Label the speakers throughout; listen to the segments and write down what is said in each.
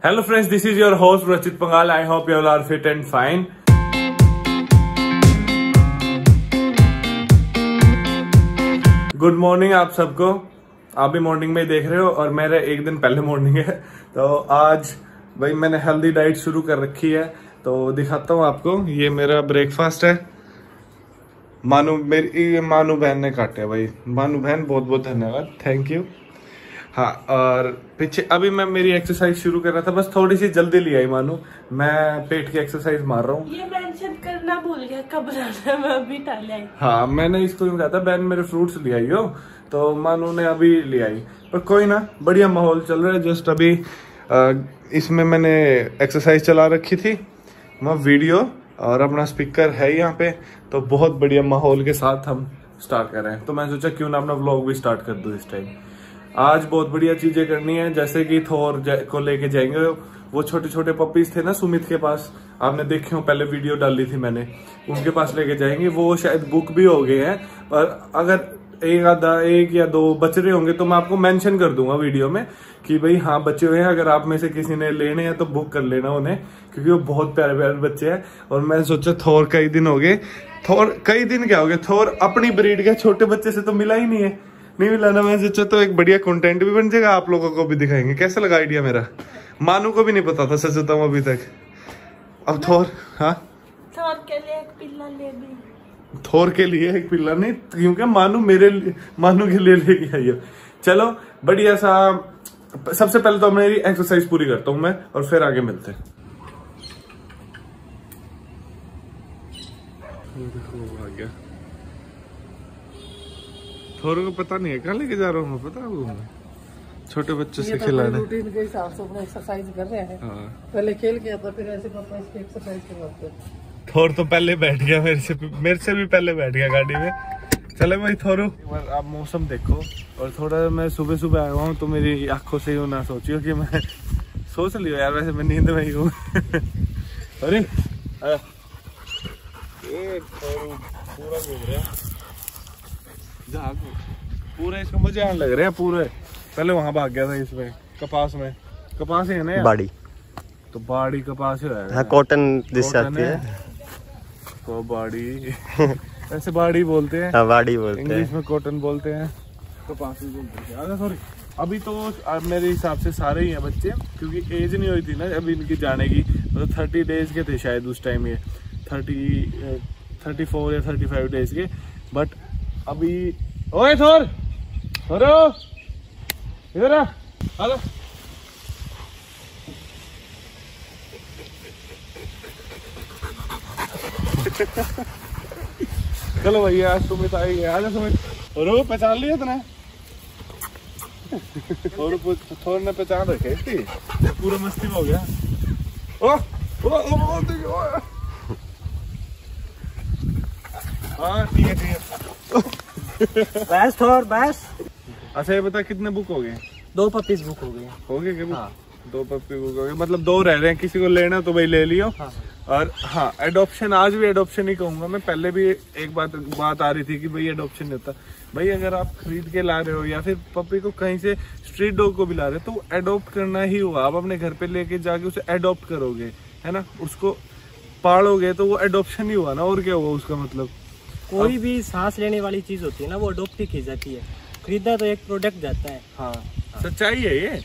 Speaker 1: Hello friends, this is your host Rachit Pangal. I hope you all are fit and fine. Good morning आप सबको। आप भी morning में ही देख रहे हो और मेरा एक दिन पहले मॉर्निंग है। तो आज भाई मैंने हेल्दी डाइट शुरू कर रखी है, तो दिखाता हूँ आपको। ये मेरा ब्रेकफास्ट है। मेरी मानू बहन ने काटे है भाई। मानू बहन बहुत बहुत धन्यवाद, थैंक यू। हाँ, और पीछे अभी मैं मेरी एक्सरसाइज शुरू कर रहा था, बस थोड़ी सी जल्दी ले आई मानू। मैं पेट की एक्सरसाइज मार रहा हूँ।
Speaker 2: ये मेंशन करना भूल गया कब बनाना, मैं अभी डाल आई।
Speaker 1: हाँ, मैंने इसको यूँ कहा था बहन मेरे फ्रूट्स ले आई हो, तो मानू ने अभी ले आई। पर कोई ना, बढ़िया माहौल चल रहा है। जस्ट अभी इसमें मैंने एक्सरसाइज चला रखी थी, मैं वीडियो और अपना स्पीकर है यहाँ पे, तो बहुत बढ़िया माहौल के साथ हम स्टार्ट कर रहे हैं। तो मैं सोचा क्यों ना अपना व्लॉग भी स्टार्ट कर दूं इस टाइम। आज बहुत बढ़िया चीजें करनी है, जैसे कि थोर को लेके जाएंगे। वो छोटे छोटे पपीज थे ना सुमित के पास, आपने देखे हो, पहले वीडियो डाली थी मैंने, उनके पास लेके जाएंगे। वो शायद बुक भी हो गए हैं, पर अगर एक या दो बच रहे होंगे तो मैं आपको मेंशन कर दूंगा वीडियो में कि भाई हाँ बच्चे हुए हैं। अगर आप में से किसी ने लेने हैं तो बुक कर लेना उन्हें, क्योंकि वो बहुत प्यारे प्यारे बच्चे हैं। और मैं सोचा थोर कई दिन हो गए, थोर कई दिन क्या हो गए, थोर अपनी ब्रीड के छोटे बच्चे से तो मिला ही नहीं मिला ना। मैं सोचा तो एक बढ़िया कंटेंट भी बन जाएगा, आप लोगों को भी दिखाएंगे। कैसा लगा आइडिया मेरा? मानू को भी नहीं पता था, सच बताऊं अभी तक। अब थोर, हाँ
Speaker 2: थोर के लिए एक पिल्ला ले दी।
Speaker 1: थोर के लिए एक पिल्ला नहीं, क्योंकि मानू के लिए लेके आई हो। चलो बढ़िया सा। सबसे पहले तो मेरी एक्सरसाइज पूरी करता हूँ मैं, और फिर आगे मिलते हैं। आ गया। थोर को पता नहीं है कहाँ लेके जा रहा हूँ मैं, पता है वो छोटे बच्चों से खिलाने।
Speaker 3: रूटीन के हिसाब से अपना एक्सरसाइज कर रहे हैं। हाँ। पहले खेल के आता, फिर ऐसे पापा इसकी एक्सरसाइज करवाते हैं।
Speaker 1: थोर तो पहले बैठ गया, मेरे से भी पहले बैठ गया गाड़ी में। चले भाई थोरू, आप मौसम देखो। और थोड़ा मैं सुबह सुबह आया हूँ, तो मेरी आंखों से यूँ ना सोचियो कि मैं सोच लियो यार, वैसे मैं नींद में ही हूँ। अरे पूरा घूम रहा है पूरा, इसको मजे आने लग रहे हैं पूरे। पहले वहां भाग गया था इसमें कपास में, कपास है ना बाड़ी, तो बाड़ी कपास है। हाँ, कॉटन दिस जाती है तो बाड़ी ऐसे बाड़ी बोलते हैं। हाँ, बाड़ी बोलते हैं इंग्लिश में, कॉटन बोलते हैं, कपास भी बोलते हैं। सॉरी, अभी तो मेरे हिसाब से सारे ही हैं बच्चे, क्योंकि एज नहीं हुई थी ना अभी इनकी जाने की। मतलब 30 डेज के थे शायद उस टाइम, ये 34 या 35 डेज के। बट अभी ओए थोर इधर आ। चलो भैया, आज सुमित आई है। आजा सुमित। और पहचान लिया तूने? थोर ने पहचान रखे थी, पूरा मस्ती में हो गया। हाँ ठीक है।
Speaker 3: बस थोर बस।
Speaker 1: अच्छा ये बता, कितने बुक हो गए?
Speaker 3: 2 पपीज बुक हो गए।
Speaker 1: हो गए क्या?
Speaker 3: हाँ।
Speaker 1: 2 पपी बुक हो गए, मतलब 2 रह रहे हैं। किसी को लेना तो भाई ले लियो। हाँ। और हाँ, एडॉप्शन, आज भी एडॉप्शन ही कहूंगा मैं। पहले भी एक बात आ रही थी कि भाई एडॉप्शन नहीं होता। भाई अगर आप खरीद के ला रहे हो या फिर पपी को कहीं से स्ट्रीट डॉग को भी ला रहे हो, तो एडॉप्ट करना ही हुआ। आप अपने घर पे लेके जाके उसे एडॉप्ट करोगे, है ना, उसको पालोगे, तो वो एडॉप्शन ही हुआ ना। और क्या हुआ उसका मतलब?
Speaker 3: कोई भी सांस लेने वाली चीज होती है ना, वो अडॉप्ट ही की जाती है। खरीदा तो एक प्रोडक्ट जाता है।
Speaker 1: हाँ, सच्चाई है ये।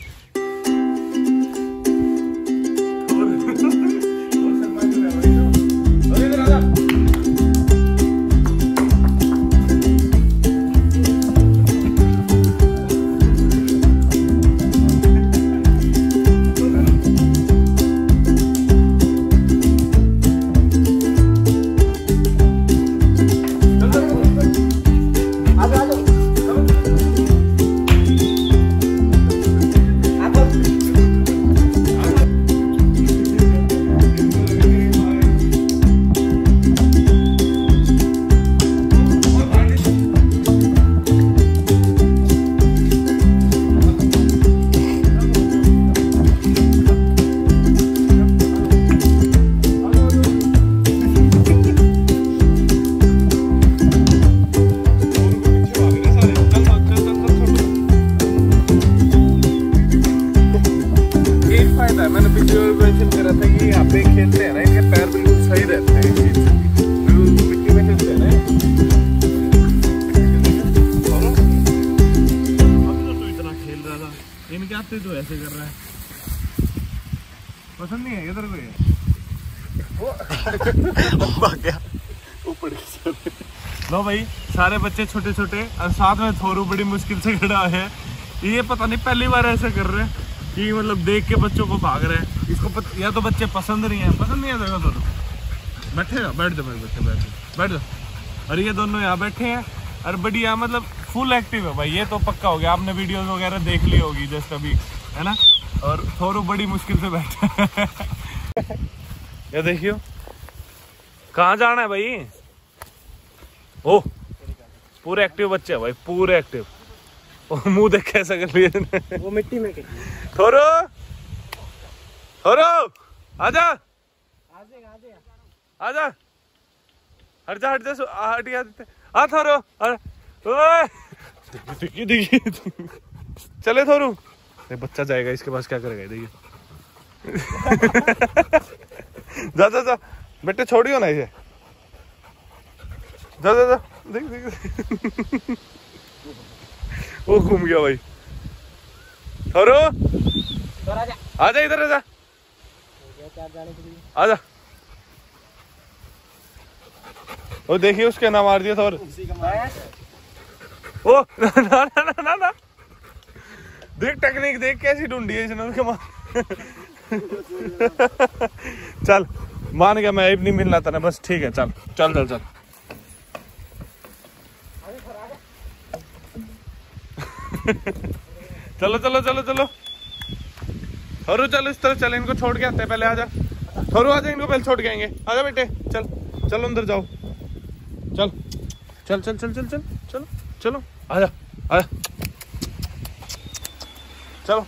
Speaker 1: पिछली बार मेंशन करा था कि यहाँ पे खेलते हैं ना, इनके पैर बिल्कुल सही रहते हैं, बिल्कुल मिट्टी में खेलते हैं ना। अब तो इतना खेल रहा था, इनके आते तो ऐसे कर रहा है, पसंद नहीं है इधर को ये। लो भाई, सारे बच्चे छोटे छोटे और साथ में थोरू बड़ी मुश्किल से खड़ा है। ये पता नहीं पहली बार ऐसे कर रहे हैं कि मतलब देख के बच्चों को भाग रहे हैं। इसको या तो बच्चे पसंद नहीं है, देखो दोनों बैठे हो, बैठ जाओ मेरे बच्चे, बैठ जाओ। और ये दोनों यहाँ बैठे हैं और बढ़िया, मतलब फुल एक्टिव है भाई। ये तो पक्का हो गया, आपने वीडियोस वगैरह देख ली होगी जस्ट अभी, है ना। और थोरू बड़ी मुश्किल से बैठा है। ये देखियो, कहाँ जाना है भाई? ओ पूरे एक्टिव बच्चे है भाई, पूरे एक्टिव। मुंह देख कैसा कर लिए
Speaker 3: वो मिट्टी में।
Speaker 1: थोरो थोरो आजा आजा, हट जा हट जा, हट गया आ थोरो, ओए देखिए चले थोरू। बच्चा जाएगा, इसके पास क्या करेगा देखिए। जा जा जा बेटे, छोड़ियो ना इसे, जा जा जा, देख देख। वो घूम गया भाई। थोरो आजा इधर, आजा आजा। वो देखिए उसके ना मार दिया थोर। ओ ना ना ना ना ना, देख टेक्निक देख कैसी ढूंढी है इसने उसके मार। चल मान गया मैं, नहीं मिलना था ना, बस ठीक है, चल चल चल चल। चलो चलो चलो चलो थोरू, चलो इस तरह चल, इनको छोड़ के आते हैं पहले। आजा थोरू आजा, इनको पहले छोड़ के आएंगे। आजा बेटे, चल चलो अंदर जाओ, चल चल चल चल चल चल चलो चलो, आजा आजा, चलो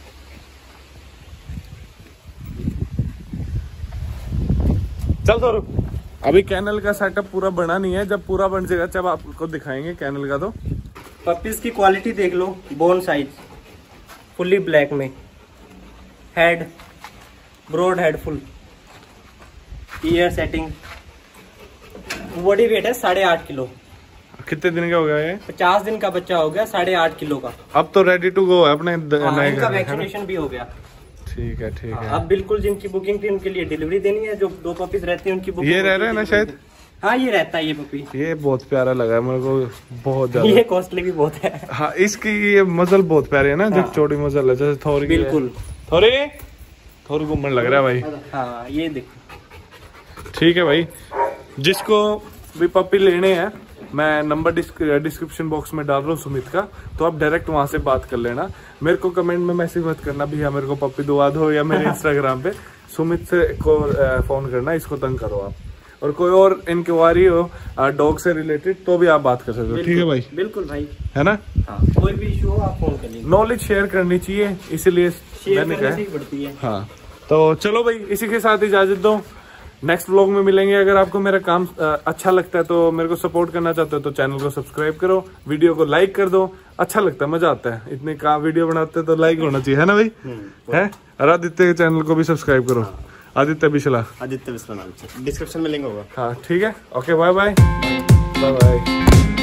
Speaker 1: चल थोरू। अभी कैनल का सेटअप पूरा बना नहीं है, जब पूरा बन जाएगा जब आपको दिखाएंगे कैनल का। तो
Speaker 3: पपीज की क्वालिटी देख लो, बोन साइज फुल्ली ब्लैक में, head broad head full, ear setting, body weight है 8.5 किलो।
Speaker 1: कितने दिन का हो गया ये?
Speaker 3: 50 दिन का बच्चा हो गया, 8.5 किलो का।
Speaker 1: अब तो रेडी टू गो है अपने नए
Speaker 3: इनका वैक्सीनेशन भी हो गया।
Speaker 1: ठीक है ठीक है।
Speaker 3: अब बिल्कुल जिनकी बुकिंग थी उनके लिए डिलीवरी देनी है, जो 2 पपीज रहते हैं उनकी बुकिंग।
Speaker 1: ये रह रहे हैं ना शायद?
Speaker 3: हाँ ये रहता है ये पपी।
Speaker 1: ये बहुत प्यारा लगा है मेरे को, बहुत ज्यादा।
Speaker 3: ये कॉस्टली भी बहुत है।
Speaker 1: हाँ इसकी ये मजल बहुत प्यारी है ना, जो चौड़ी मजल है, जैसे थोड़ी।
Speaker 3: बिल्कुल
Speaker 1: थोड़ी घूमने लग रहा है भाई।
Speaker 3: हाँ ये देखो।
Speaker 1: ठीक है भाई, जिसको भी पपी लेने हैं मैं नंबर डिस्क्रिप्शन बॉक्स में डाल रहा हूँ सुमित का, तो आप डायरेक्ट वहां से बात कर लेना। मेरे को कमेंट में मैसेज मत करना भैया मेरे को पपी दुआ दो, या मेरे इंस्टाग्राम पे सुमित से को फोन करना, इसको तंग करो आप। और कोई और इंक्वायरी हो डॉग से रिलेटेड तो भी आप बात कर सकते हो। ठीक है भाई?
Speaker 3: बिल्कुल भाई,
Speaker 1: है ना।
Speaker 3: हाँ, कोई भी इशू हो आप फोन करिए।
Speaker 1: नॉलेज शेयर करनी चाहिए, इसीलिए मैंने कहा। हाँ तो चलो भाई, इसी के साथ इजाजत दो, नेक्स्ट व्लॉग में मिलेंगे। अगर आपको मेरा काम अच्छा लगता है तो मेरे को सपोर्ट करना चाहते हो तो चैनल को सब्सक्राइब करो, वीडियो को लाइक कर दो। अच्छा लगता है, मजा आता है, इतने का वीडियो बनाते हैं तो लाइक होना चाहिए, है ना भाई? है। और आदित्य के चैनल को भी सब्सक्राइब करो। आदित्य बिस्ला,
Speaker 3: आदित्य बिस्ला नाम से डिस्क्रिप्शन में लिंक होगा।
Speaker 1: हाँ ठीक है, okay bye bye bye bye.